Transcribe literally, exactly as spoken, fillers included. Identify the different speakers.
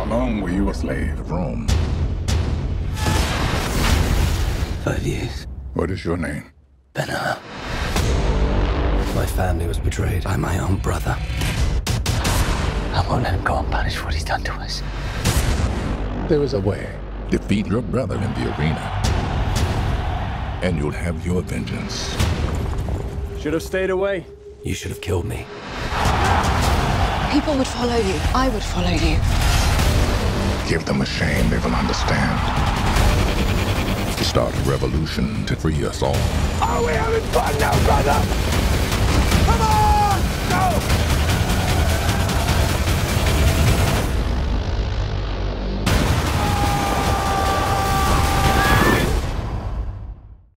Speaker 1: How long were you a slave of Rome?
Speaker 2: Five years.
Speaker 1: What is your name?
Speaker 2: Ben-Hur. My family was betrayed by my own brother. I won't let him go unpunished for what he's done to us.
Speaker 1: There is a way. Defeat your brother in the arena, and you'll have your vengeance.
Speaker 3: Should have stayed away.
Speaker 2: You should have killed me.
Speaker 4: People would follow you. I would follow you.
Speaker 1: Give them a shame they will understand. Start a revolution to free us all.
Speaker 3: Are we having fun